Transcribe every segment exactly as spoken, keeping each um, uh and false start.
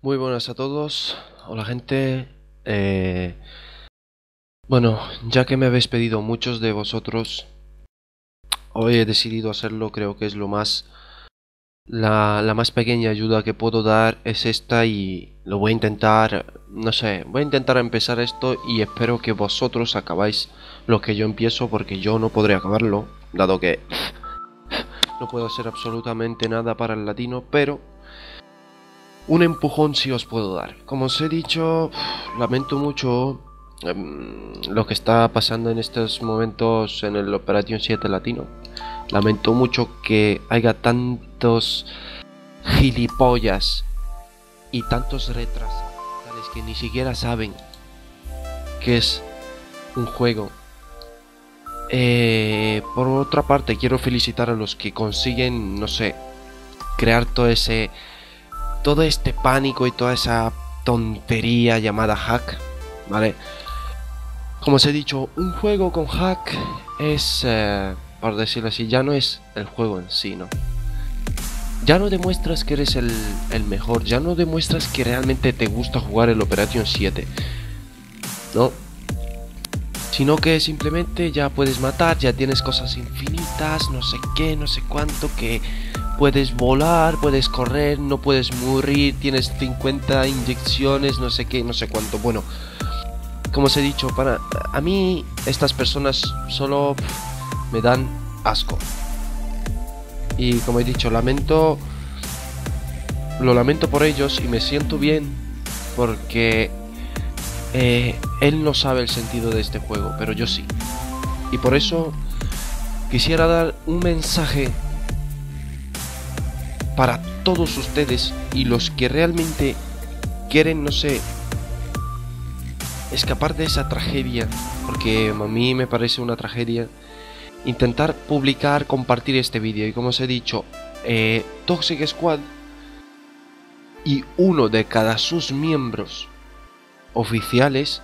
Muy buenas a todos. Hola gente. Eh, bueno, ya que me habéis pedido muchos de vosotros, hoy he decidido hacerlo. Creo que es lo más la, la más pequeña ayuda que puedo dar es esta y lo voy a intentar. No sé, voy a intentar empezar esto y espero que vosotros acabáis lo que yo empiezo, porque yo no podré acabarlo, dado que no puedo hacer absolutamente nada para el latino, pero un empujón sí os puedo dar. Como os he dicho, lamento mucho um, lo que está pasando en estos momentos en el Operation siete Latino. Lamento mucho que haya tantos gilipollas y tantos retrasados que ni siquiera saben que es un juego. Eh, por otra parte, quiero felicitar a los que consiguen, no sé, crear todo ese... todo este pánico y toda esa tontería llamada hack, ¿vale? Como os he dicho, un juego con hack es, eh, por decirlo así, ya no es el juego en sí, ¿no? Ya no demuestras que eres el, el mejor, ya no demuestras que realmente te gusta jugar el Operation siete, ¿no? Sino que simplemente ya puedes matar, ya tienes cosas infinitas, no sé qué, no sé cuánto, que... puedes volar, puedes correr, no puedes morir, tienes cincuenta inyecciones, no sé qué, no sé cuánto. Bueno, como os he dicho, para a mí estas personas solo pff, me dan asco. Y como he dicho, lamento, lo lamento por ellos y me siento bien porque eh, él no sabe el sentido de este juego, pero yo sí. Y por eso quisiera dar un mensaje para todos ustedes y los que realmente quieren, no sé, escapar de esa tragedia, porque a mí me parece una tragedia, intentar publicar, compartir este vídeo. Y como os he dicho, eh, Toxic Squad y uno de cada sus miembros oficiales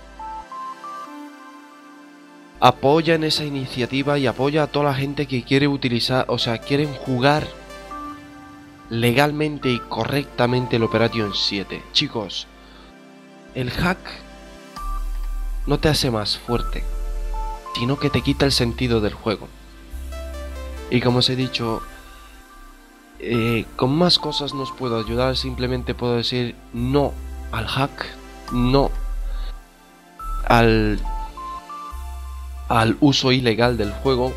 apoyan esa iniciativa y apoya a toda la gente que quiere utilizar, o sea, quieren jugar legalmente y correctamente el Operation siete. Chicos, el hack no te hace más fuerte, sino que te quita el sentido del juego. Y como os he dicho, eh, con más cosas no os puedo ayudar. Simplemente puedo decir no al hack, no al, al uso ilegal del juego.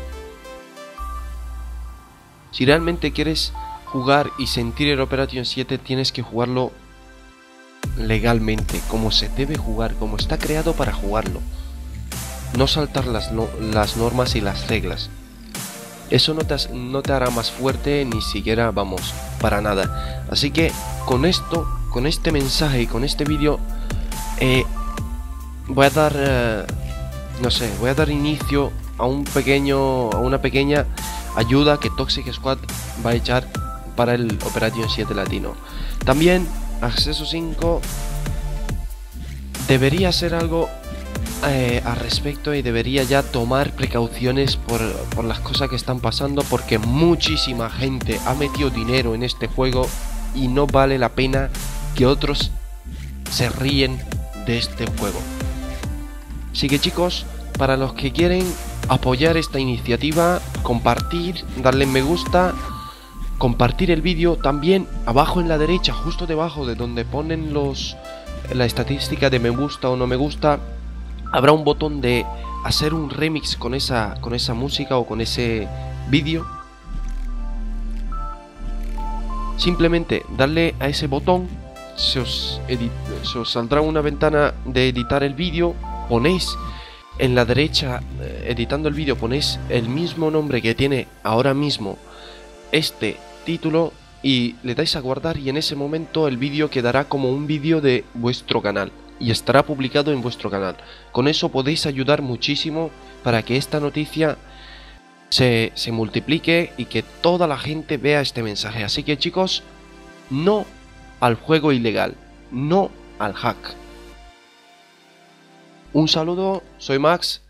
Si realmente quieres jugar y sentir el Operation siete, tienes que jugarlo legalmente, como se debe jugar, como está creado para jugarlo. No saltar las, no, las normas y las reglas. Eso no te, no te hará más fuerte, ni siquiera, vamos, para nada. Así que con esto, con este mensaje y con este vídeo, eh, voy a dar, eh, no sé, voy a dar inicio a un pequeño, a una pequeña ayuda que Toxic Squad va a echar para el Operation siete Latino. También Acceso cinco debería hacer algo eh, al respecto y debería ya tomar precauciones por, por las cosas que están pasando, porque muchísima gente ha metido dinero en este juego y no vale la pena que otros se ríen de este juego. Así que chicos, para los que quieren apoyar esta iniciativa, compartir, darle me gusta, compartir el vídeo. También abajo en la derecha, justo debajo de donde ponen los la estadística de me gusta o no me gusta, habrá un botón de hacer un remix con esa con esa música o con ese vídeo. Simplemente darle a ese botón, se os, se os saldrá una ventana de editar el vídeo. Ponéis en la derecha, eh, editando el vídeo, ponéis el mismo nombre que tiene ahora mismo este título y le dais a guardar, y en ese momento el vídeo quedará como un vídeo de vuestro canal y estará publicado en vuestro canal. Con eso podéis ayudar muchísimo para que esta noticia se, se multiplique y que toda la gente vea este mensaje. Así que chicos, no al juego ilegal, no al hack. Un saludo, soy Max